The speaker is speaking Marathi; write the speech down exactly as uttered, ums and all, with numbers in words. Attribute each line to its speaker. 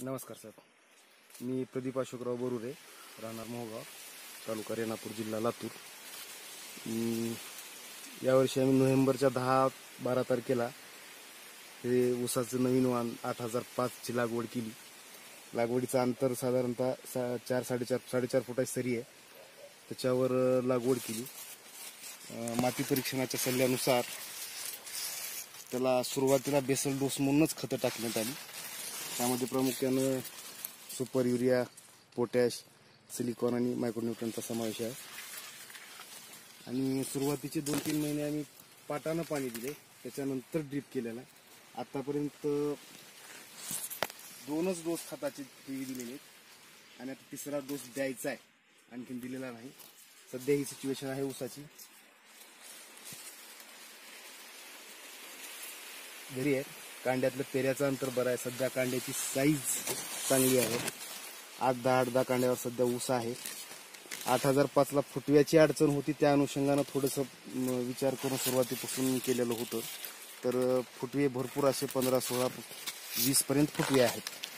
Speaker 1: नमस्कार सर, मी प्रदीप अशोकराव बरुरे, राहणार मोहगाव, तालुका रेणापूर, जिल्हा लातूर. यावर्षी आम्ही नोव्हेंबरच्या दहा बारा तारखेला हे ऊसाचं नवीन वाण आठ हजार पाचची लागवड केली. लागवडीचं अंतर साधारणतः सा चार साडेचार साडेचार फुटाची सरी आहे. त्याच्यावर लागवड केली. माती परीक्षणाच्या सल्ल्यानुसार त्याला सुरुवातीला बेसल डोस म्हणूनच खतं टाकण्यात आली. त्यामध्ये प्रामुख्यानं सुपर युरिया, पोटॅश, सिलिकॉन आणि मायक्रोन्यूट्रनचा समावेश आहे. आणि सुरुवातीचे दोन तीन महिने आम्ही पाटानं पाणी दिले, त्याच्यानंतर ड्रीप केलेला आहे. आतापर्यंत दोनच डोस खताचे दिलेले आहेत आणि आता तिसरा डोस द्यायचा आहे, आणखीन दिलेला नाही. सध्या ही सिच्युएशन आहे ऊसाची. घरी आहे. कांड्यातलं पेऱ्याचं अंतर बरं आहे. सध्या कांड्याची साईज चांगली आहे. आठ दहा आठ दहा कांड्यावर सध्या ऊस आहे. आठ हजार पाचला फुटव्याची अडचण होती, त्या अनुषंगानं थोडंसं विचार करून सुरुवातीपासून केलेलं होतं. तर फुटवे भरपूर असे पंधरा सोळा वीस पर्यंत फुटवे आहेत.